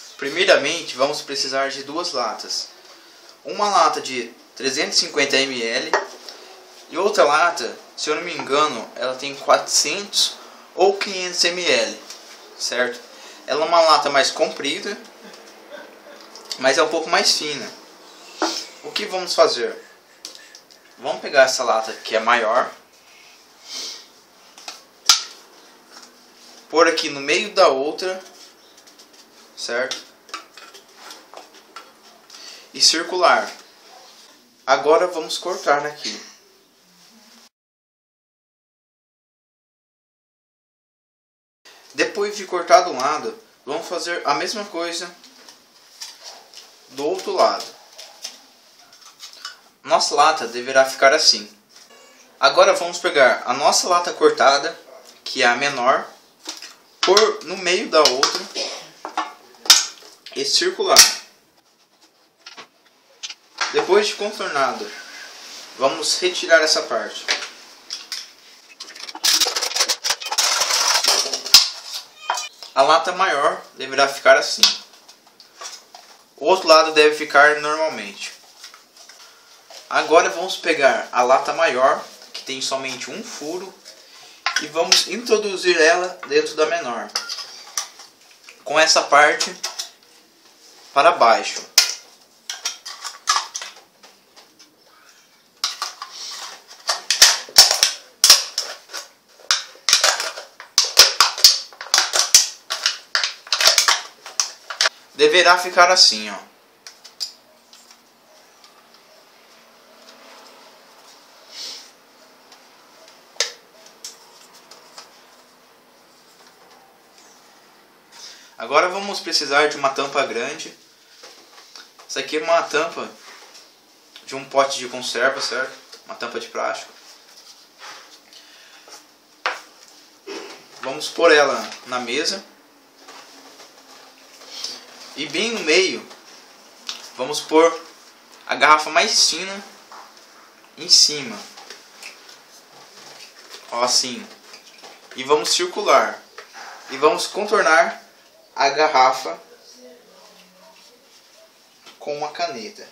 Primeiramente, vamos precisar de duas latas. Uma lata de 350 ml e outra lata, se eu não me engano, ela tem 400 ou 500 ml, certo? Ela é uma lata mais comprida, mas é um pouco mais fina. O que vamos fazer? Vamos pegar essa lata que é maior, pôr aqui no meio da outra, certo? E circular. Agora vamos cortar aqui. Depois de cortar do lado, vamos fazer a mesma coisa do outro lado. Nossa lata deverá ficar assim. Agora vamos pegar a nossa lata cortada, que é a menor, pôr no meio da outra e circular. Depois de contornado, vamos retirar essa parte. A lata maior deverá ficar assim. O outro lado deve ficar normalmente. Agora vamos pegar a lata maior, que tem somente um furo, e vamos introduzir ela dentro da menor, com essa parte para baixo. Deverá ficar assim, ó. Agora vamos precisar de uma tampa grande. Essa aqui é uma tampa de um pote de conserva, certo? Uma tampa de plástico. Vamos pôr ela na mesa. E bem no meio, vamos pôr a garrafa mais fina em cima. Ó, assim. E vamos circular. E vamos contornar a garrafa com uma caneta.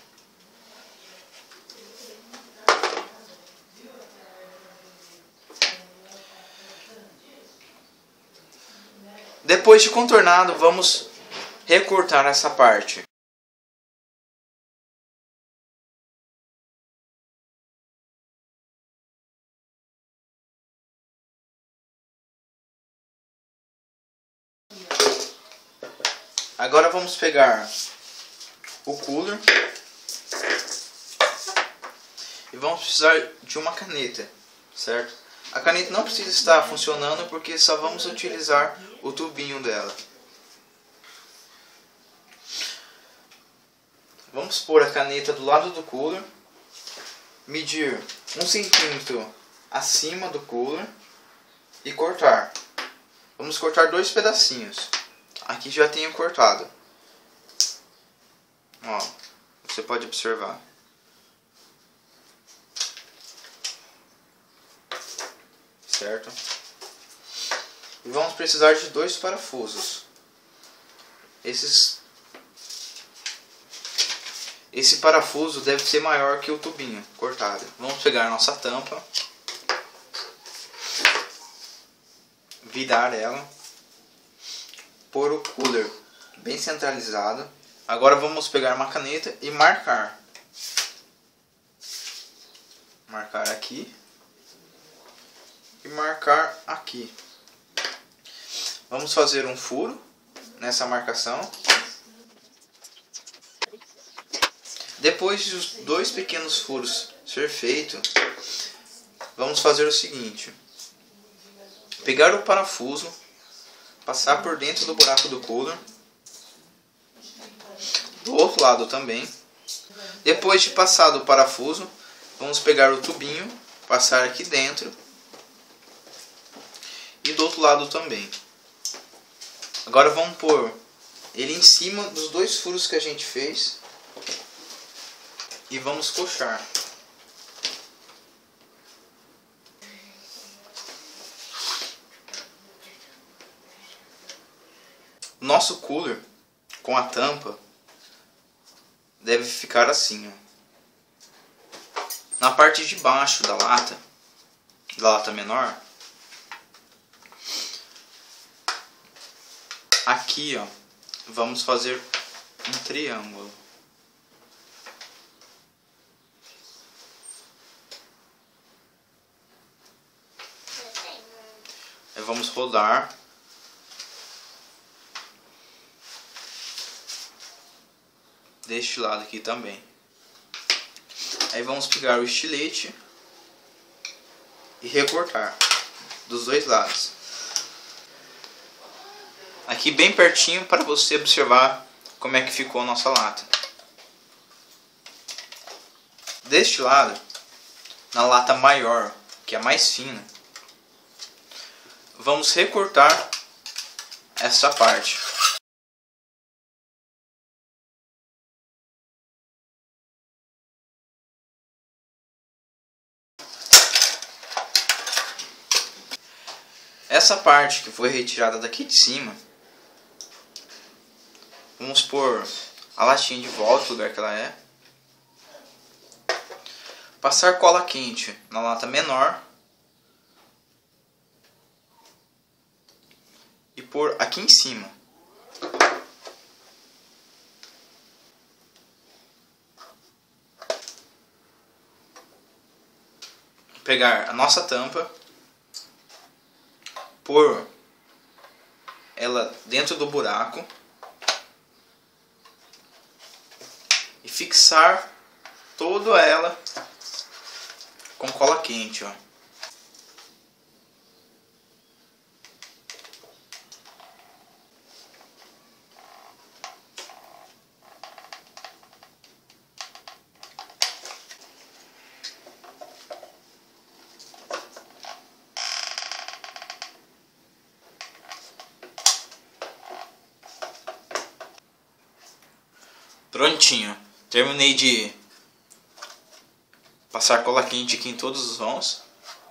Depois de contornado, vamos recortar essa parte. Agora vamos pegar o cooler e vamos precisar de uma caneta, certo? A caneta não precisa estar funcionando porque só vamos utilizar o tubinho dela. Vamos pôr a caneta do lado do cooler, medir 1 centímetro acima do cooler e cortar. Vamos cortar 2 pedacinhos. Aqui já tenho cortado. Ó, você pode observar. Certo? E vamos precisar de 2 parafusos. Esse parafuso deve ser maior que o tubinho cortado. Vamos pegar a nossa tampa, virar ela, pôr o cooler bem centralizado. Agora vamos pegar uma caneta e marcar. Marcar aqui e marcar aqui. Vamos fazer um furo nessa marcação. Depois dos 2 pequenos furos ser feito, vamos fazer o seguinte: pegar o parafuso, passar por dentro do buraco do cooler, do outro lado também. Depois de passar o parafuso, vamos pegar o tubinho, passar aqui dentro e do outro lado também. Agora vamos pôr ele em cima dos 2 furos que a gente fez e vamos coxar. Nosso cooler com a tampa deve ficar assim, ó. Na parte de baixo da lata menor, aqui, ó, vamos fazer um triângulo. Aí vamos rodar deste lado aqui também. Aí vamos pegar o estilete e recortar dos dois lados. Aqui bem pertinho para você observar como é que ficou a nossa lata. Deste lado, na lata maior, que é a mais fina, vamos recortar essa parte. Essa parte que foi retirada daqui de cima, vamos pôr a latinha de volta no lugar que ela é. Passar cola quente na lata menor. E pôr aqui em cima. Pegar a nossa tampa. Pôr ela dentro do buraco e fixar toda ela com cola quente, ó. Prontinho, terminei de passar cola quente aqui em todos os vãos.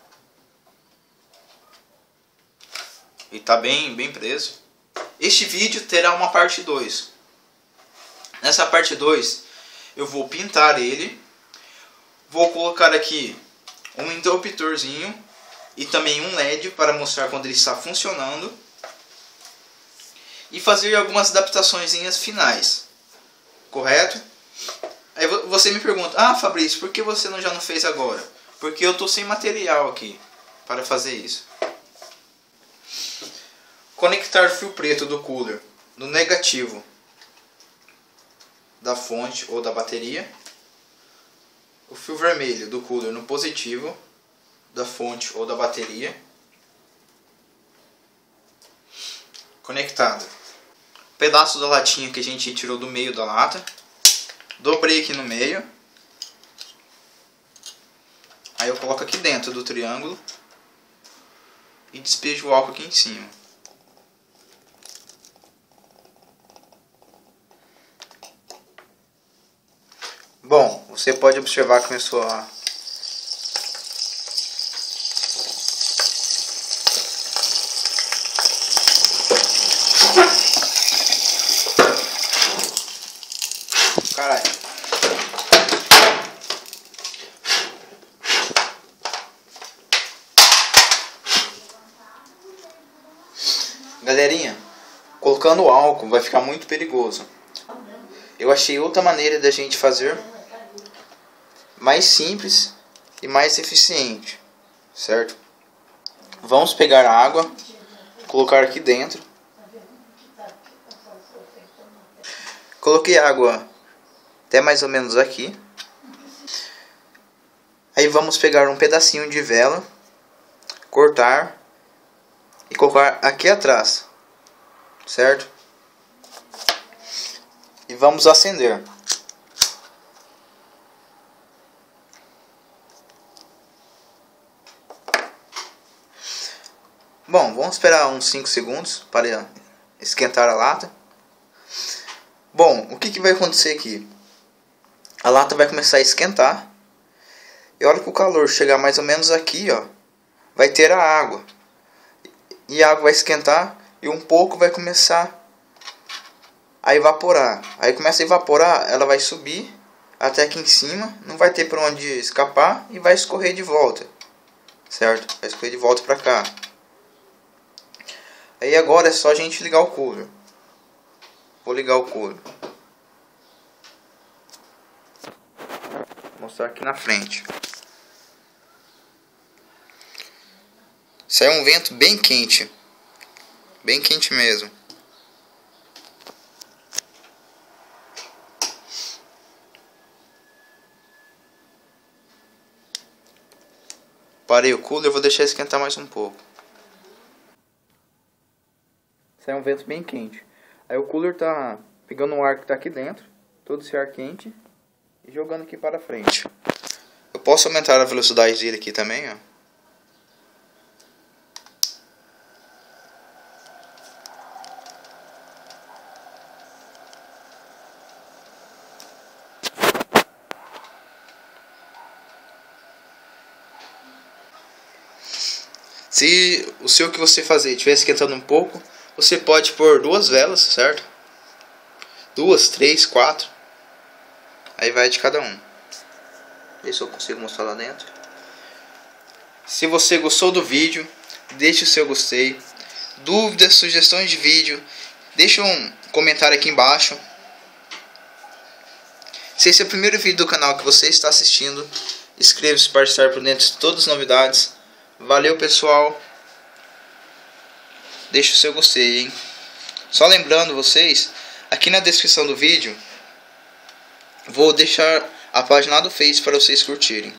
E tá bem preso. Este vídeo terá uma parte 2. Nessa parte 2 eu vou pintar ele. Vou colocar aqui um interruptorzinho e também um LED para mostrar quando ele está funcionando. E fazer algumas adaptações finais. Correto? Aí você me pergunta: ah, Fabrício, por que você já não fez agora? Porque eu estou sem material aqui para fazer isso. Conectar fio preto do cooler no negativo da fonte ou da bateria. O fio vermelho do cooler no positivo da fonte ou da bateria. Conectado. Pedaço da latinha que a gente tirou do meio da lata. Dobrei aqui no meio. Aí eu coloco aqui dentro do triângulo. E despejo o álcool aqui em cima. Bom, você pode observar que começou a caralho. Galerinha, colocando o álcool vai ficar muito perigoso. Eu achei outra maneira da gente fazer mais simples e mais eficiente, certo? Vamos pegar a água, colocar aqui dentro. Coloquei água até mais ou menos aqui. Aí vamos pegar um pedacinho de vela, cortar e colocar aqui atrás, certo? E vamos acender. Bom, vamos esperar uns 5 segundos para esquentar a lata. Bom, o que vai acontecer aqui? A lata vai começar a esquentar. E a hora que o calor chegar mais ou menos aqui, ó, vai ter a água. E a água vai esquentar e um pouco vai começar a evaporar. Aí começa a evaporar, ela vai subir até aqui em cima, não vai ter para onde escapar e vai escorrer de volta, certo? Vai escorrer de volta para cá. Aí agora é só a gente ligar o cooler. Vou ligar o cooler. Vou mostrar aqui na frente. Sai um vento bem quente. Bem quente mesmo. Parei o cooler, eu vou deixar esquentar mais um pouco. Sai um vento bem quente. Aí o cooler tá pegando o ar que tá aqui dentro, todo esse ar quente, e jogando aqui para frente. Eu posso aumentar a velocidade dele aqui também, ó. Se o seu que você fazer estiver esquentando um pouco, você pode pôr 2 velas, certo? 2, 3, 4. Aí vai de cada um. Ver se eu consigo mostrar lá dentro. Se você gostou do vídeo, deixe o seu gostei. Dúvidas, sugestões de vídeo, deixe um comentário aqui embaixo. Se esse é o primeiro vídeo do canal que você está assistindo, inscreva-se para estar por dentro de todas as novidades. Valeu, pessoal. Deixe o seu gostei, hein? Só lembrando vocês, aqui na descrição do vídeo vou deixar a página do Face para vocês curtirem.